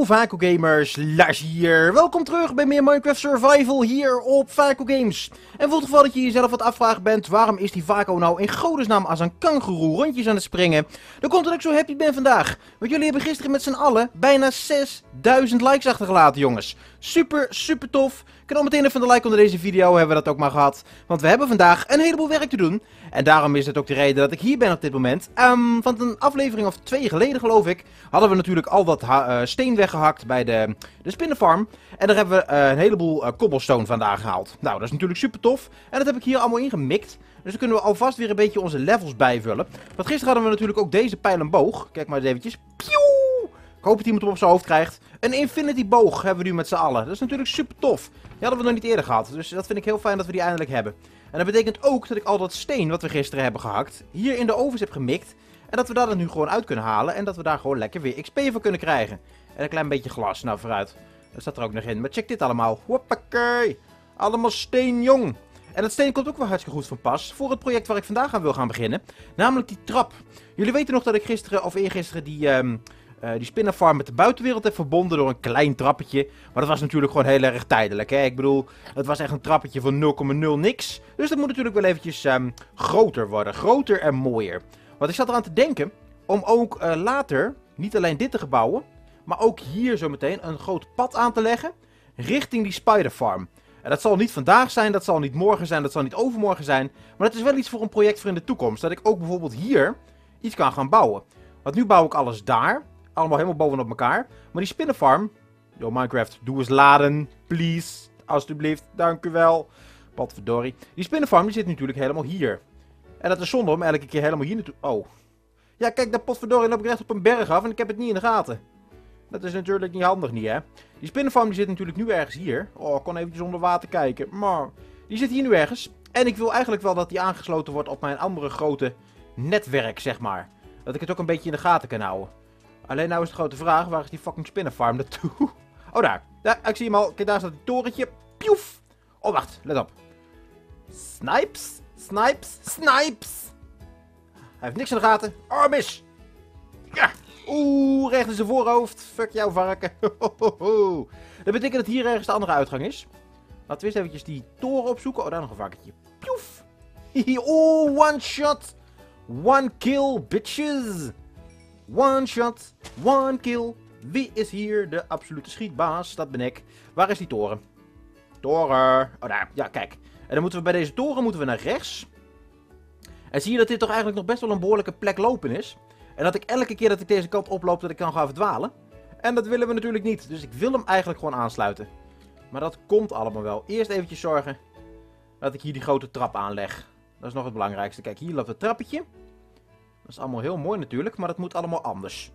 Hallo Vaco Gamers, Lars hier. Welkom terug bij meer Minecraft Survival hier op Vaco Games. En voor het geval dat je jezelf wat afvragen bent, waarom is die Vaco nou in godesnaam als een kangoeroe rondjes aan het springen? Dan komt dat ik zo happy ben vandaag. Want jullie hebben gisteren met z'n allen bijna 6000 likes achtergelaten, jongens. Super tof. Ik kan al meteen even een like onder deze video, hebben we dat ook maar gehad. Want we hebben vandaag een heleboel werk te doen. En daarom is het ook de reden dat ik hier ben op dit moment. Want een aflevering of 2 geleden, geloof ik, hadden we natuurlijk al dat steen weggehakt bij de spinnenfarm. En daar hebben we een heleboel cobblestone vandaan gehaald. Nou, dat is natuurlijk super tof. En dat heb ik hier allemaal ingemikt. Dus dan kunnen we alvast weer een beetje onze levels bijvullen. Want gisteren hadden we natuurlijk ook deze pijl en boog. Kijk maar eens eventjes. Pieuw! Ik hoop dat iemand hem op zijn hoofd krijgt. Een infinity boog hebben we nu met z'n allen. Dat is natuurlijk super tof. Die hadden we nog niet eerder gehad. Dus dat vind ik heel fijn dat we die eindelijk hebben. En dat betekent ook dat ik al dat steen wat we gisteren hebben gehakt hier in de ovens heb gemikt. En dat we daar dan nu gewoon uit kunnen halen. En dat we daar gewoon lekker weer XP voor kunnen krijgen. En een klein beetje glas. Nou, vooruit. Dat staat er ook nog in. Maar check dit allemaal. Hoppakee. Allemaal steen, jong. En dat steen komt ook wel hartstikke goed van pas voor het project waar ik vandaag aan wil gaan beginnen. Namelijk die trap. Jullie weten nog dat ik gisteren of eergisteren die spinnenfarm met de buitenwereld heb verbonden door een klein trappetje. Maar dat was natuurlijk gewoon heel erg tijdelijk, hè. Ik bedoel, het was echt een trappetje van 0,0 niks. Dus dat moet natuurlijk wel eventjes groter worden. Groter en mooier. Want ik zat eraan te denken om ook later niet alleen dit te gebouwen, maar ook hier zo meteen een groot pad aan te leggen richting die spiderfarm. En dat zal niet vandaag zijn, dat zal niet morgen zijn, dat zal niet overmorgen zijn. Maar dat is wel iets voor een project voor in de toekomst. Dat ik ook bijvoorbeeld hier iets kan gaan bouwen. Want nu bouw ik alles daar. Allemaal helemaal bovenop elkaar. Maar die spinnenfarm. Yo Minecraft, doe eens laden. Please. Alsjeblieft. Dank u wel. Potverdorie. Die spinnenfarm die zit natuurlijk helemaal hier. En dat is zonde om elke keer helemaal hier naartoe. Oh. Ja, kijk, dat potverdorie loop ik recht op een berg af en ik heb het niet in de gaten. Dat is natuurlijk niet handig, niet hè. Die spinnenfarm die zit natuurlijk nu ergens hier. Oh, ik kon eventjes onder water kijken. Maar die zit hier nu ergens. En ik wil eigenlijk wel dat die aangesloten wordt op mijn andere grote netwerk, zeg maar. Dat ik het ook een beetje in de gaten kan houden. Alleen nou is de grote vraag, waar is die fucking spinnenfarm naartoe? Oh, daar. Ja, ik zie hem al. Kijk, daar staat het torentje. Pioef. Oh, wacht. Let op. Snipes. Snipes. Snipes. Hij heeft niks in de gaten. Oh, mis. Ja. Oeh, recht in zijn voorhoofd. Fuck jou, varken. Dat betekent dat hier ergens de andere uitgang is. Laten we eens eventjes die toren opzoeken. Oh, daar nog een varkentje. Pioef. Oh, one shot. One kill, bitches. One shot, one kill. Wie is hier de absolute schietbaas? Dat ben ik. Waar is die toren? Toren. Oh, daar. Ja, kijk. En dan moeten we bij deze toren naar rechts. En zie je dat dit toch eigenlijk nog best wel een behoorlijke plek lopen is. En dat ik elke keer dat ik deze kant oploop, dat ik kan gaan verdwalen. En dat willen we natuurlijk niet. Dus ik wil hem eigenlijk gewoon aansluiten. Maar dat komt allemaal wel. Eerst eventjes zorgen dat ik hier die grote trap aanleg. Dat is nog het belangrijkste. Kijk, hier loopt het trappetje. Dat is allemaal heel mooi natuurlijk, maar dat moet allemaal anders.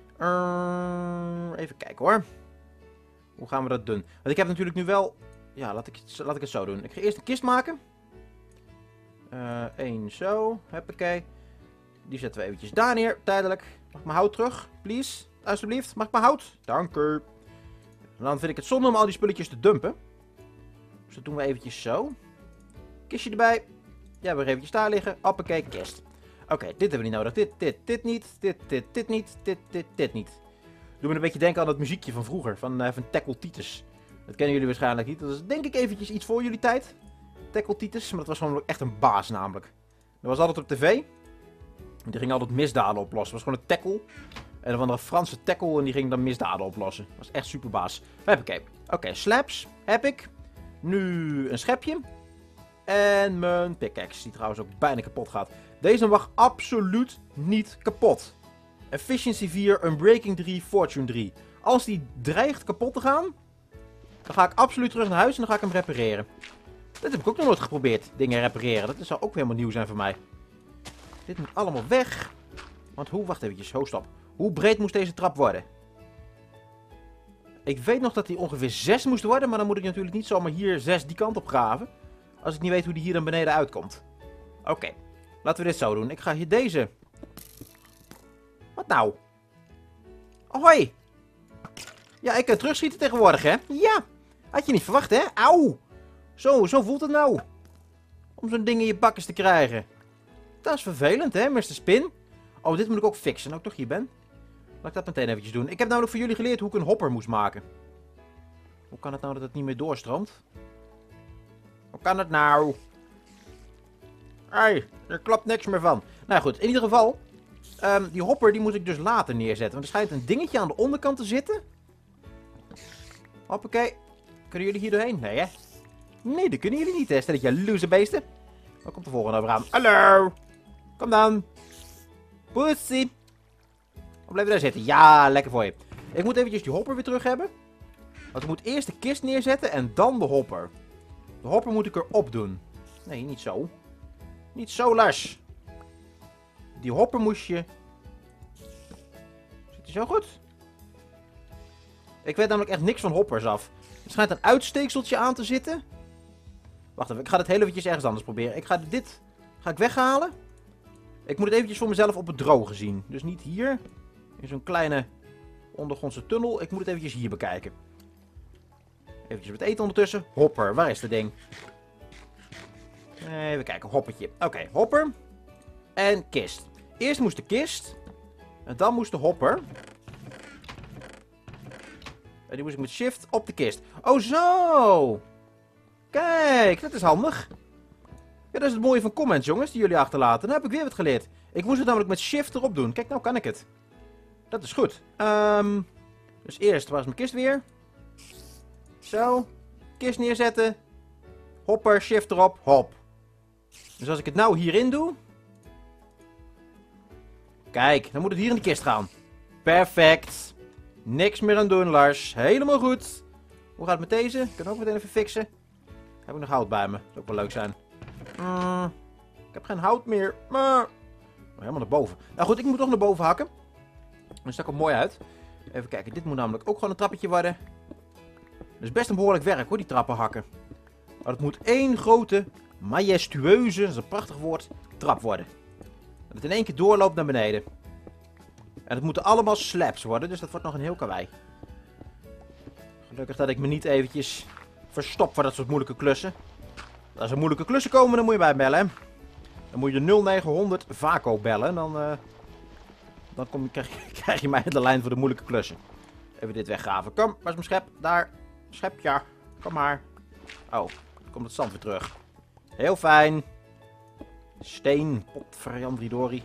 Even kijken hoor. Hoe gaan we dat doen? Want ik heb natuurlijk nu wel... Ja, laat ik het zo doen. Ik ga eerst een kist maken. Eén zo. Huppakee. Die zetten we eventjes daar neer, tijdelijk. Mag ik mijn hout terug, please? Alsjeblieft, mag ik mijn hout? Dank u. En dan vind ik het zonde om al die spulletjes te dumpen. Dus dat doen we eventjes zo. Kistje erbij. Ja, weer eventjes daar liggen. Hoppakee, kist. Oké, dit hebben we niet nodig. Dit niet. Dit niet. Dit niet. Doe me een beetje denken aan dat muziekje van vroeger. Van Tackle Titus. Dat kennen jullie waarschijnlijk niet. Dat is denk ik eventjes iets voor jullie tijd. Tackle Titus. Maar dat was gewoon echt een baas namelijk. Dat was altijd op tv. Die ging altijd misdaden oplossen. Dat was gewoon een tackle. En een andere Franse tackle. En die ging dan misdaden oplossen. Dat was echt super baas. Oké, slabs heb ik. Nu een schepje. En mijn pickaxe. Die trouwens ook bijna kapot gaat. Deze mag absoluut niet kapot. Efficiency 4, Unbreaking 3, Fortune 3. Als die dreigt kapot te gaan, dan ga ik absoluut terug naar huis en dan ga ik hem repareren. Dat heb ik ook nog nooit geprobeerd, dingen repareren. Dat zou ook helemaal nieuw zijn voor mij. Dit moet allemaal weg. Want wacht eventjes, stop. Hoe breed moest deze trap worden? Ik weet nog dat die ongeveer 6 moest worden, maar dan moet ik natuurlijk niet zomaar hier 6 die kant op graven. Als ik niet weet hoe die hier dan beneden uitkomt. Oké. Laten we dit zo doen. Ik ga hier deze... Wat nou? Hoi! Ja, ik kan terugschieten tegenwoordig, hè? Ja! Had je niet verwacht, hè? Auw! Zo voelt het nou. Om zo'n ding in je bakkes te krijgen. Dat is vervelend, hè, Mr. Spin? Oh, dit moet ik ook fixen, nou ik toch hier ben. Laat ik dat meteen eventjes doen. Ik heb namelijk voor jullie geleerd hoe ik een hopper moest maken. Hoe kan het nou dat het niet meer doorstroomt? Hoe kan het nou? Ai, er klopt niks meer van. Nou goed, in ieder geval. Die hopper die moet ik dus later neerzetten. Want er schijnt een dingetje aan de onderkant te zitten. Hoppakee. Kunnen jullie hier doorheen? Nee, hè? Nee, dat kunnen jullie niet, hè? Stel dat jaloeze beesten. Waar komt de volgende over aan? Hallo! Kom dan. Pussy. Of blijf je daar zitten? Ja, lekker voor je. Ik moet eventjes die hopper weer terug hebben. Want ik moet eerst de kist neerzetten en dan de hopper. De hopper moet ik erop doen. Nee, niet zo. Niet zo, Lars. Die hopper moest je... Zit hij zo goed? Ik weet namelijk echt niks van hoppers af. Er schijnt een uitsteekseltje aan te zitten. Wacht even, ik ga het heel eventjes ergens anders proberen. Ik ga dit weghalen. Ik moet het eventjes voor mezelf op het droge zien. Dus niet hier. In zo'n kleine ondergrondse tunnel. Ik moet het eventjes hier bekijken. Eventjes wat eten ondertussen. Hopper, waar is dat ding? Even kijken, hoppertje. Oké, hopper. En kist. Eerst moest de kist. En dan moest de hopper. En die moest ik met shift op de kist. Oh, zo! Kijk, dat is handig. Ja, dat is het mooie van comments, jongens, die jullie achterlaten. Dan heb ik weer wat geleerd. Ik moest het namelijk met shift erop doen. Kijk, nou kan ik het. Dat is goed. Dus eerst, waar is mijn kist weer? Zo. Kist neerzetten. Hopper, shift erop, hop. Dus als ik het nou hierin doe. Kijk, dan moet het hier in de kist gaan. Perfect. Niks meer aan doen, Lars. Helemaal goed. Hoe gaat het met deze? Ik kan ook meteen even fixen. Heb ik nog hout bij me? Dat zou ook wel leuk zijn. Ik heb geen hout meer. Maar helemaal naar boven. Nou goed, ik moet toch naar boven hakken. Dan stak het mooi uit. Even kijken, dit moet namelijk ook gewoon een trappetje worden. Dat is best een behoorlijk werk hoor, die trappen hakken. Maar het moet één grote, majestueuze, dat is een prachtig woord, trap worden. Dat het in één keer doorloopt naar beneden. En het moeten allemaal slabs worden, dus dat wordt nog een heel karwei. Gelukkig dat ik me niet eventjes verstop voor dat soort moeilijke klussen. Als er moeilijke klussen komen, dan moet je bij bellen. Hè? Dan moet je de 0900 Vaco bellen. Dan krijg je mij de lijn voor de moeilijke klussen. Even dit weggraven. Kom, waar is mijn schep? Daar. Schepje. Kom maar. Oh, dan komt het zand weer terug. Heel fijn. Steen. Potvariandridori.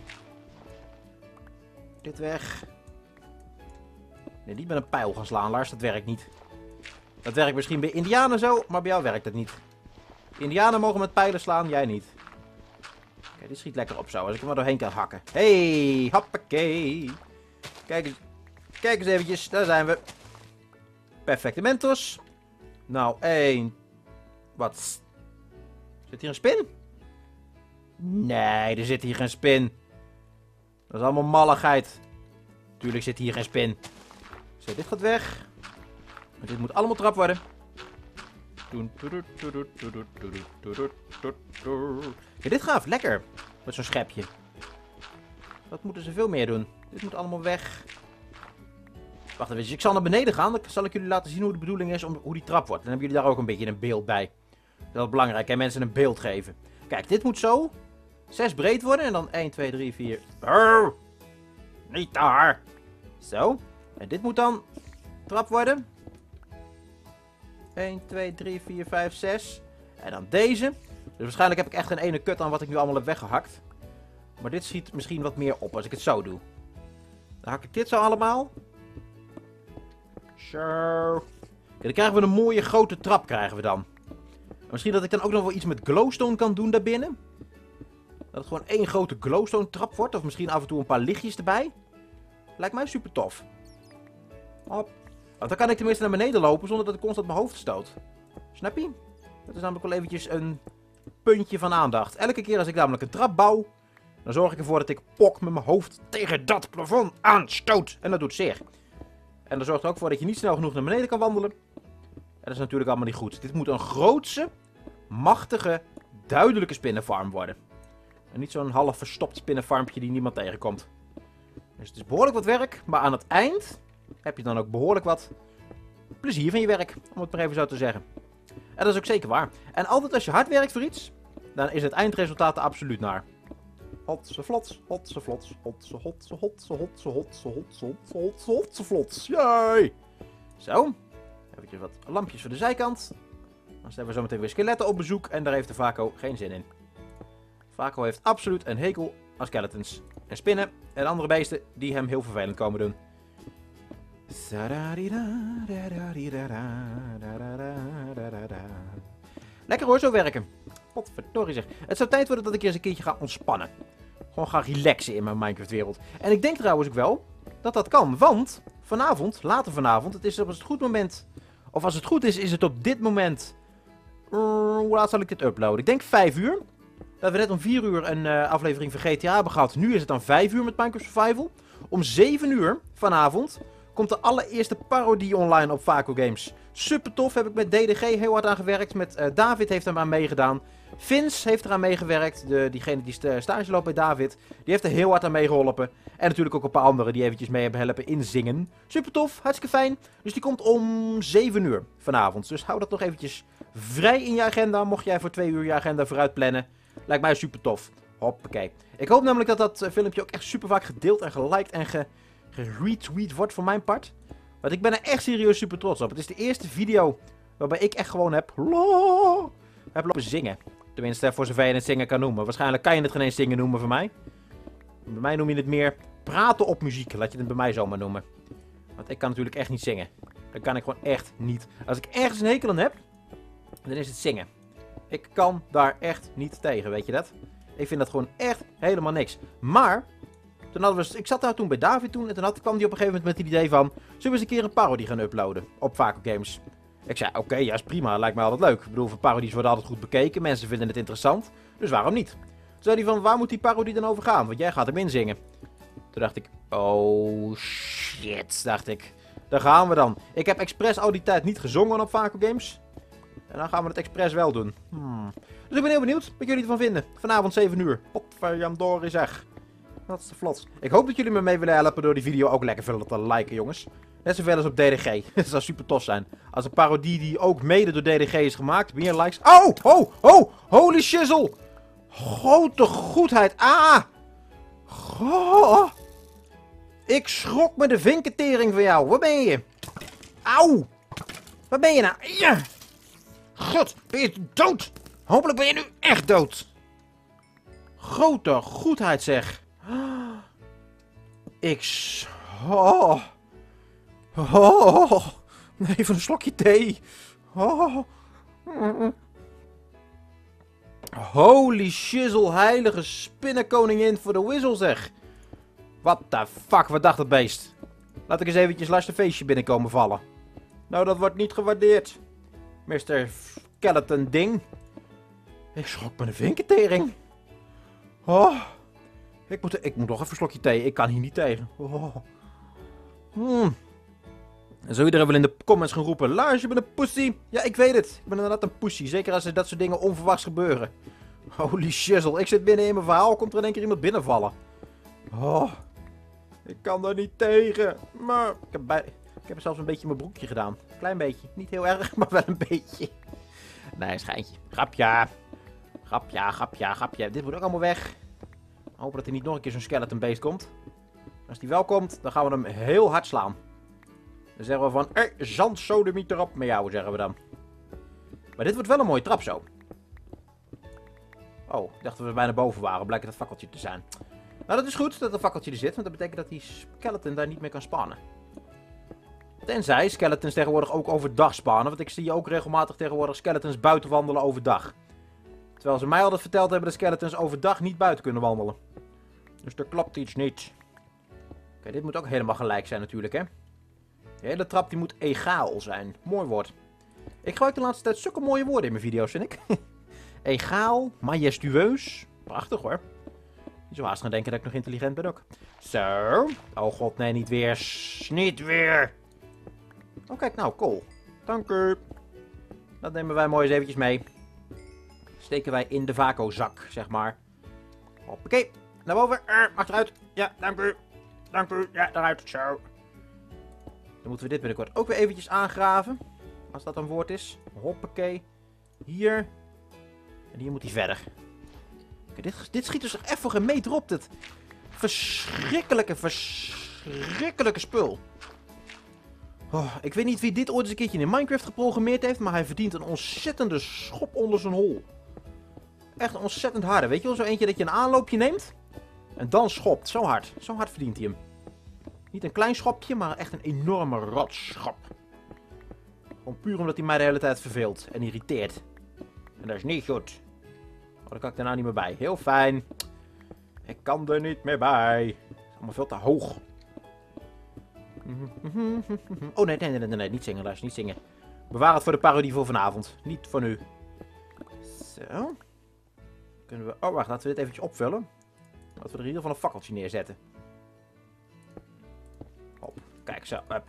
Dit weg. Nee, niet met een pijl gaan slaan, Lars. Dat werkt niet. Dat werkt misschien bij Indianen zo, maar bij jou werkt het niet. Indianen mogen met pijlen slaan, jij niet. Kijk, dit schiet lekker op zo, als ik er maar doorheen kan hakken. Hey, hoppakee. Kijk eens eventjes, daar zijn we. Perfecte Mentos. Nou, 1. Wat? Zit hier een spin? Nee, er zit hier geen spin. Dat is allemaal malligheid. Tuurlijk zit hier geen spin. Zo, dit gaat weg. Dit moet allemaal trap worden. Ja, dit gaat lekker. Met zo'n schepje. Dat moeten ze veel meer doen. Dit moet allemaal weg. Wacht even, ik zal naar beneden gaan. Dan zal ik jullie laten zien hoe de bedoeling is, hoe die trap wordt. Dan hebben jullie daar ook een beetje een beeld bij. Dat is belangrijk, hè? Mensen een beeld geven. Kijk, dit moet zo 6 breed worden. En dan 1, 2, 3, 4. Brrr. Niet daar. Zo. En dit moet dan trap worden. 1, 2, 3, 4, 5, 6. En dan deze. Dus waarschijnlijk heb ik echt geen ene kut aan wat ik nu allemaal heb weggehakt. Maar dit schiet misschien wat meer op als ik het zo doe. Dan hak ik dit zo allemaal. Zo. Ja, dan krijgen we een mooie grote trap krijgen we dan. En misschien dat ik dan ook nog wel iets met glowstone kan doen daarbinnen. Dat het gewoon één grote glowstone trap wordt. Of misschien af en toe een paar lichtjes erbij. Lijkt mij super tof. Hop. Want dan kan ik tenminste naar beneden lopen zonder dat ik constant mijn hoofd stoot. Snap je? Dat is namelijk wel eventjes een puntje van aandacht. Elke keer als ik namelijk een trap bouw, dan zorg ik ervoor dat ik pok met mijn hoofd tegen dat plafond aanstoot. En dat doet zeer. En dat zorgt er ook voor dat je niet snel genoeg naar beneden kan wandelen. En dat is natuurlijk allemaal niet goed. Dit moet een grootse, machtige, duidelijke spinnenfarm worden. En niet zo'n half verstopt spinnenfarmpje die niemand tegenkomt. Dus het is behoorlijk wat werk, maar aan het eind heb je dan ook behoorlijk wat plezier van je werk, om het maar even zo te zeggen. En dat is ook zeker waar. En altijd als je hard werkt voor iets, dan is het eindresultaat er absoluut naar. Hotse flots, hotse flots, hotse, hotse, hotse, hotse, hotse, hotse, hotse, hotse, hotse flots. Jee! Zo. Even wat lampjes voor de zijkant. Dan hebben we zometeen weer skeletten op bezoek. En daar heeft de Vaco geen zin in. Vaco heeft absoluut een hekel aan skeletons. En spinnen en andere beesten die hem heel vervelend komen doen. Lekker hoor, zo werken. Potverdorie zeg. Het zou tijd worden dat ik eens een keertje ga ontspannen. Gewoon ga relaxen in mijn Minecraft wereld. En ik denk trouwens ook wel dat dat kan. Want vanavond, later vanavond, het is op het goed moment. Of als het goed is, is het op dit moment. Hoe laat zal ik dit uploaden? Ik denk 5 uur. Dat we net om 4 uur een aflevering van GTA hebben gehad. Nu is het dan 5 uur met Minecraft Survival. Om 7 uur vanavond komt de allereerste parodie online op Vaco Games. Super tof, heb ik met DDG heel hard aan gewerkt. Met David heeft er aan meegedaan. Vince heeft eraan meegewerkt. Diegene die stage loopt bij David. Die heeft er heel hard aan meegeholpen. En natuurlijk ook een paar anderen die eventjes mee hebben helpen inzingen. Super tof, hartstikke fijn. Dus die komt om 7 uur vanavond. Dus hou dat nog eventjes vrij in je agenda. Mocht jij voor 2 uur je agenda vooruit plannen. Lijkt mij super tof. Hoppakee. Ik hoop namelijk dat dat filmpje ook echt super vaak gedeeld en geliked en geretweet wordt van mijn part. Want ik ben er echt serieus super trots op. Het is de eerste video waarbij ik echt gewoon heb lopen zingen. Tenminste, voor zover je het zingen kan noemen. Waarschijnlijk kan je het geen eens zingen noemen voor mij. Bij mij noem je het meer praten op muziek. Laat je het bij mij zomaar noemen. Want ik kan natuurlijk echt niet zingen. Dat kan ik gewoon echt niet. Als ik ergens een hekel aan heb, dan is het zingen. Ik kan daar echt niet tegen, weet je dat? Ik vind dat gewoon echt helemaal niks. Maar, ik zat daar toen bij David toen en toen kwam hij op een gegeven moment met het idee van, zullen we eens een keer een parodie gaan uploaden op Vaco Games? Ik zei, oké, ja is prima, lijkt mij altijd leuk. Ik bedoel, parodies worden altijd goed bekeken, mensen vinden het interessant, dus waarom niet? Toen zei hij van, waar moet die parodie dan over gaan? Want jij gaat hem inzingen. Toen dacht ik, oh shit, dacht ik. Daar gaan we dan. Ik heb expres al die tijd niet gezongen op Vaco Games. En dan gaan we het expres wel doen. Dus ik ben heel benieuwd wat jullie ervan vinden. Vanavond 7 uur. Potverjandorie zeg. Dat is de vlot. Ik hoop dat jullie me mee willen helpen door die video ook lekker veel te liken, jongens. Net zoveel als op DDG. Het zou super tof zijn. Als een parodie die ook mede door DDG is gemaakt. Meer likes. Oh! Oh! Oh! Holy shizzle! Grote goedheid. Ah! Goh! Ik schrok me de vinkentering van jou. Waar ben je? Auw! Waar ben je nou? Ja! God, ben je dood? Hopelijk ben je nu echt dood. Grote goedheid zeg. Oh. Even een slokje thee. Oh. Holy shizzle, heilige spinnenkoningin voor de whistle zeg. What the fuck, wat dacht dat beest? Laat ik eens eventjes langs de feestje binnenkomen vallen. Nou, dat wordt niet gewaardeerd. Mr. Skeleton ding. Ik schrok me de vinkentering. Oh. Ik moet nog even een slokje thee. Ik kan hier niet tegen. Oh. En zou iedereen wel in de comments gaan roepen. Lars, je bent een pussy. Ja, ik weet het. Ik ben inderdaad een pussy. Zeker als er dat soort dingen onverwachts gebeuren. Holy shizzle. Ik zit binnen in mijn verhaal. Komt er in één keer iemand binnenvallen. Oh. Ik kan daar niet tegen. Maar ik heb zelfs een beetje mijn broekje gedaan. Klein beetje. Niet heel erg, maar wel een beetje. Nee, schijntje. Grapja. Grapja. Dit moet ook allemaal weg. Hopen dat er niet nog een keer zo'n skeleton beest komt. Als die wel komt, dan gaan we hem heel hard slaan. Dan zeggen we van, zandsodemiet erop met jou, zeggen we dan. Maar dit wordt wel een mooie trap zo. Oh, ik dacht dat we bijna boven waren. Blijkt het fakkeltje te zijn. Nou, dat is goed dat een fakkeltje er zit, want dat betekent dat die skeleton daar niet meer kan spannen. Tenzij skeletons tegenwoordig ook overdag spannen, want ik zie ook regelmatig tegenwoordig skeletons buiten wandelen overdag. Terwijl ze mij altijd verteld hebben dat skeletons overdag niet buiten kunnen wandelen. Dus er klopt iets niet. Oké, dit moet ook helemaal gelijk zijn natuurlijk, hè. De hele trap die moet egaal zijn. Mooi woord. Ik gebruik de laatste tijd zulke mooie woorden in mijn video's, vind ik. Egaal, majestueus. Prachtig hoor. Je zou haast gaan denken dat ik nog intelligent ben ook. Zo. Oh god, nee, niet weer. Niet weer. Oh kijk nou, kool. Dank u. Dat nemen wij mooi eens eventjes mee. Steken wij in de Vaco-zak, zeg maar. Hoppakee. Naar boven. Achteruit. Ja, dank u. Dank u. Ja, daaruit. Zo. Dan moeten we dit binnenkort ook weer eventjes aangraven. Als dat een woord is. Hoppakee. Hier. En hier moet hij verder. Dit schiet dus echt voor geen meter op. Dit verschrikkelijke spul. Oh, ik weet niet wie dit ooit eens een keertje in Minecraft geprogrammeerd heeft, maar hij verdient een ontzettende schop onder zijn hol. Echt een ontzettend harde. Weet je wel, zo eentje dat je een aanloopje neemt en dan schopt. Zo hard. Zo hard verdient hij hem. Niet een klein schopje, maar echt een enorme rotschop. Gewoon puur omdat hij mij de hele tijd verveelt en irriteert. En dat is niet goed. Oh, daar kan ik daarna niet meer bij. Heel fijn. Ik kan er niet meer bij. Het is allemaal veel te hoog. Oh, nee. Niet zingen, Lars. Niet zingen. Bewaar het voor de parodie voor vanavond. Niet voor nu. Zo. Kunnen we... Oh, wacht. Laten we dit eventjes opvullen. Laten we er in ieder geval een fakkeltje neerzetten. Hop. Kijk, zo. Hup.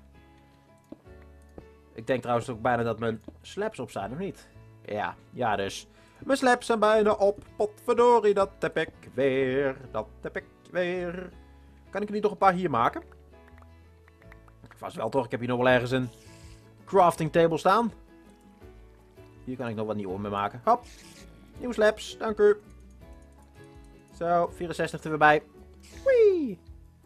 Ik denk trouwens ook bijna dat mijn slabs op staan, of niet? Ja dus. Mijn slabs zijn bijna op. Potverdorie, dat heb ik weer. Kan ik er niet nog een paar hier maken? Vast wel toch, ik heb hier nog wel ergens een crafting table staan. Hier kan ik nog wat nieuwe mee maken. Hop. Nieuwe slabs, dank u. Zo, 64 er weer bij. Whee!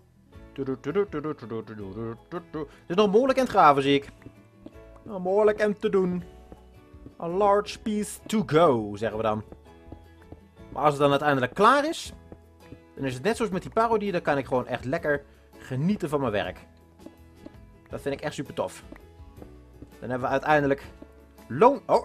Het is nog behoorlijk aan het graven, zie ik. Nog behoorlijk aan te doen. A large piece to go, zeggen we dan. Maar als het dan uiteindelijk klaar is, dan is het net zoals met die parodie, dan kan ik gewoon echt lekker genieten van mijn werk. Dat vind ik echt super tof. Dan hebben we uiteindelijk loon... Oh!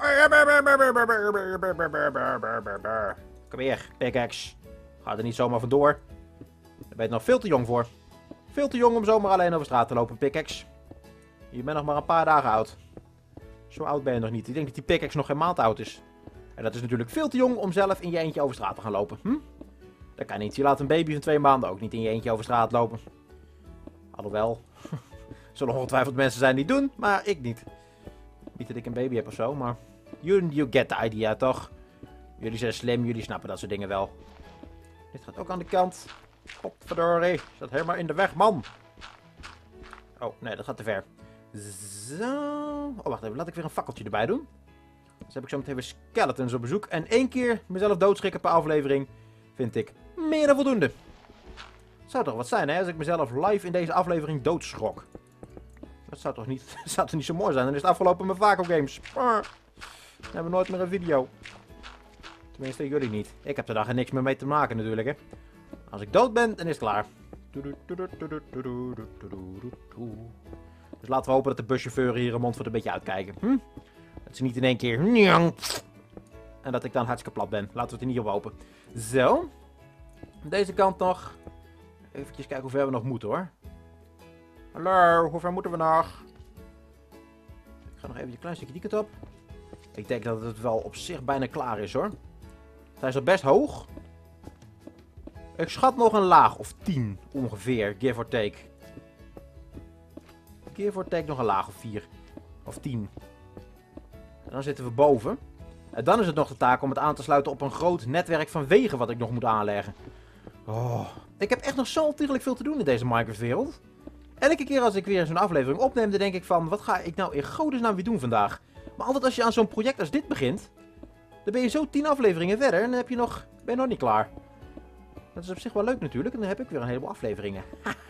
Kom hier, pickaxe. Ga er niet zomaar vandoor. Daar ben je nog veel te jong voor. Veel te jong om zomaar alleen over straat te lopen, pickaxe. Je bent nog maar een paar dagen oud. Zo oud ben je nog niet. Ik denk dat die pickaxe nog geen maand oud is. En dat is natuurlijk veel te jong om zelf in je eentje over straat te gaan lopen. Dat kan niet. Je laat een baby van 2 maanden ook niet in je eentje over straat lopen. Alhoewel. Er zullen ongetwijfeld mensen zijn die het doen, maar ik niet. Niet dat ik een baby heb of zo, maar... You get the idea, toch? Jullie zijn slim, jullie snappen dat soort dingen wel. Dit gaat ook aan de kant. Godverdorie, staat helemaal in de weg, man. Oh, nee, dat gaat te ver. Zo. Oh, wacht even, laat ik weer een fakkeltje erbij doen. Dus heb ik zo meteen weer skeletons op bezoek. En 1 keer mezelf doodschrikken per aflevering vind ik meer dan voldoende. Zou toch wat zijn, hè, als ik mezelf live in deze aflevering doodschrok. Dat zou toch niet zo mooi zijn. Dan is het afgelopen met Vaco Games. Dan hebben we nooit meer een video. Tenminste, jullie niet. Ik heb er daar niks meer mee te maken natuurlijk, hè. Als ik dood ben, dan is het klaar. Dus laten we hopen dat de buschauffeuren hier een mond voor een beetje uitkijken. Dat ze niet in één keer... En dat ik dan hartstikke plat ben. Laten we het er niet op hopen. Zo. Deze kant nog. Even kijken hoe ver we nog moeten, hoor. Hallo, hoe ver moeten we nog? Ik ga nog even een klein stukje die kant op. Ik denk dat het wel op zich bijna klaar is, hoor. Hij is al best hoog. Ik schat nog een laag of 10 ongeveer, give or take. Give or take nog een laag of 4 of 10. En dan zitten we boven. En dan is het nog de taak om het aan te sluiten op een groot netwerk van wegen wat ik nog moet aanleggen. Oh, ik heb echt nog zo ontiegelijk veel te doen in deze Minecraft-wereld. Elke keer als ik weer zo'n aflevering opneem, dan denk ik van, wat ga ik nou in godesnaam weer doen vandaag? Maar altijd als je aan zo'n project als dit begint, dan ben je zo 10 afleveringen verder en dan ben je nog niet klaar. Dat is op zich wel leuk natuurlijk. En dan heb ik weer een heleboel afleveringen.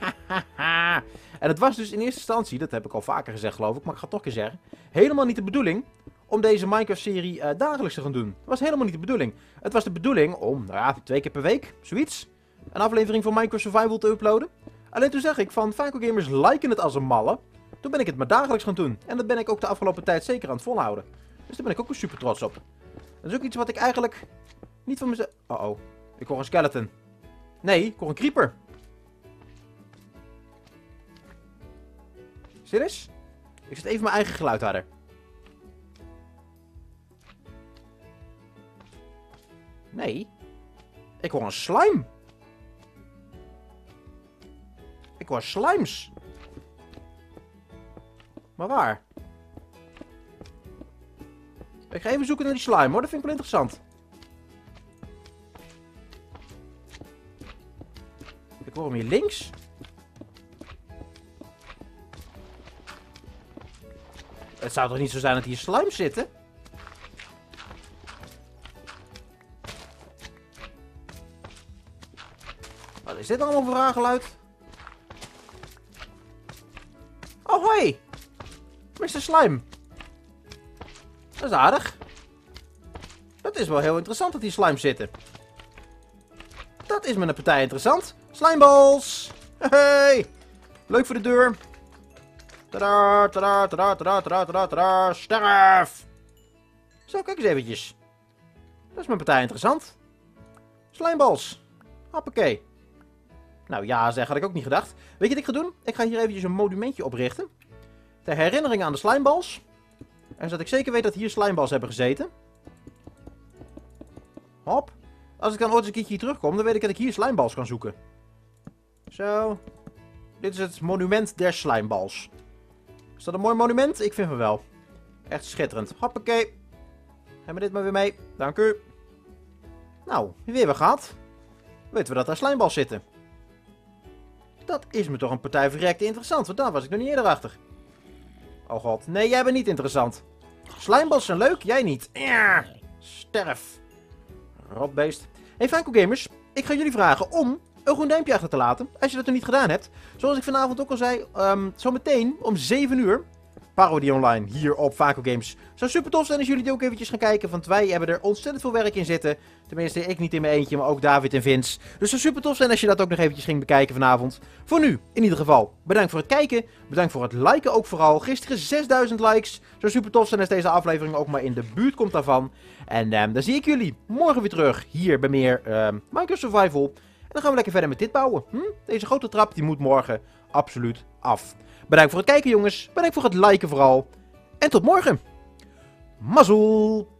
En het was dus in eerste instantie, dat heb ik al vaker gezegd geloof ik, maar ik ga het toch een keer zeggen. Helemaal niet de bedoeling om deze Minecraft-serie dagelijks te gaan doen. Dat was helemaal niet de bedoeling. Het was de bedoeling om, 2 keer per week, zoiets, een aflevering van Minecraft Survival te uploaden. Alleen toen zag ik van, Vaco Gamers liken het als een malle. Toen ben ik het maar dagelijks gaan doen. En dat ben ik ook de afgelopen tijd zeker aan het volhouden. Dus daar ben ik ook super trots op. Dat is ook iets wat ik eigenlijk niet van mezelf... Oh, ik hoor een skeleton. Nee, ik hoor een creeper. Serieus? Ik zet even mijn eigen geluid harder. Nee. Ik hoor een slime. Ik hoor slimes. Maar waar? Ik ga even zoeken naar die slime hoor, dat vind ik wel interessant. Ik hoor hem hier links. Het zou toch niet zo zijn dat hier slimes zitten? Wat is dit allemaal voor raar geluid? Oh, hoi! Mr. Slime. Dat is aardig. Dat is wel heel interessant dat die slimes zitten. Dat is met een partij interessant. Slimeballs! Hey! Leuk voor de deur. Tada, tada, tada, tada, tada, tada, tada. Sterf! Zo, kijk eens eventjes. Dat is mijn partij interessant. Slimeballs. Hoppakee. Nou ja, zeg, had ik ook niet gedacht. Weet je wat ik ga doen? Ik ga hier eventjes een monumentje oprichten. Ter herinnering aan de slimeballs. En zodat ik zeker weet dat hier slimeballs hebben gezeten. Hop. Als ik dan ooit eens een keertje hier terugkom, dan weet ik dat ik hier slimeballs kan zoeken. Zo. Dit is het monument der slimeballs. Is dat een mooi monument? Ik vind het wel. Echt schitterend. Hoppakee. Hebben we dit maar weer mee. Dank u. Nou, weer wat gehad. Weten we dat daar slimeballs zitten. Dat is me toch een partij verrekte interessant, want daar was ik nog niet eerder achter. Oh god, nee, jij bent niet interessant. Slimeballs zijn leuk, jij niet. Ja, sterf. Rotbeest. Hey Fanco Gamers, ik ga jullie vragen om een groen duimpje achter te laten, als je dat nog niet gedaan hebt. Zoals ik vanavond ook al zei, zometeen om 7 uur, Parodie Online, hier op Fanco Games. Zou super tof zijn als jullie die ook eventjes gaan kijken, want wij hebben er ontzettend veel werk in zitten. Tenminste, ik niet in mijn eentje, maar ook David en Vince. Dus het zou super tof zijn als je dat ook nog eventjes ging bekijken vanavond. Voor nu, in ieder geval, bedankt voor het kijken. Bedankt voor het liken ook vooral. Gisteren 6000 likes. Zou super tof zijn als deze aflevering ook maar in de buurt komt daarvan. En dan zie ik jullie morgen weer terug, hier bij meer Minecraft Survival. En dan gaan we lekker verder met dit bouwen. Deze grote trap, die moet morgen absoluut af. Bedankt voor het kijken jongens. Bedankt voor het liken vooral. En tot morgen. Mazzel!